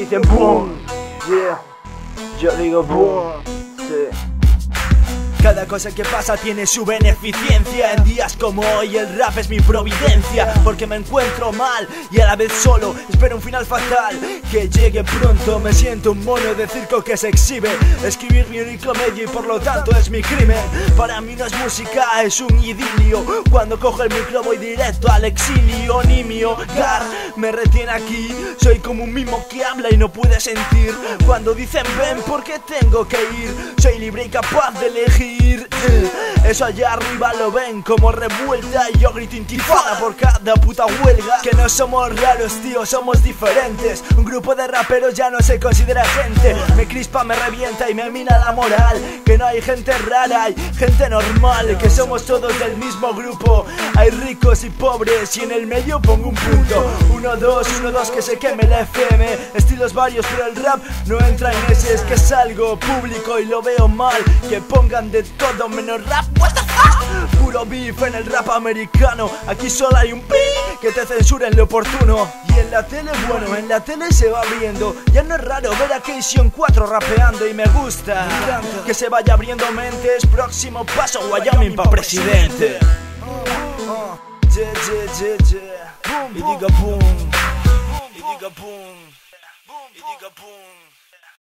dicen boom, yeah. Yo digo boom, sí. Cada cosa que pasa tiene su beneficencia. En días como hoy el rap es mi providencia, porque me encuentro mal y a la vez solo. Espero un final fatal que llegue pronto. Me siento un mono de circo que se exhibe. Escribir mi único medio y por lo tanto es mi crimen. Para mí no es música, es un idilio. Cuando cojo el micro voy directo al exilio. Ni mi hogar me retiene aquí. Soy como un mimo que habla y no puede sentir. Cuando dicen ven, ¿por qué tengo que ir? Soy libre y capaz de elegir. Eso allá arriba lo ven como revuelta y yo grito intifada por cada puta huelga. Que no somos raros, tío, somos diferentes. Un grupo de raperos ya no se considera gente. Me crispa, me revienta y me mina la moral. Que no hay gente rara, hay gente normal. Que somos todos del mismo grupo. Hay ricos y pobres y en el medio pongo un punto. 1, 2, 1, 2, que se queme la FM. Estilos varios pero el rap no entra en ese. Es que es algo público y lo veo mal. Que pongan de todo menos rap, what the fuck. Puro beef en el rap americano. Aquí solo hay un pi que te censura en lo oportuno. Y en la tele, bueno, en la tele se va viendo. Ya no es raro ver a Cation 4 rapeando. Y me gusta que se vaya abriendo mentes. Próximo paso, Wyoming pa' presidente. Y diga boom, y diga boom, y diga boom.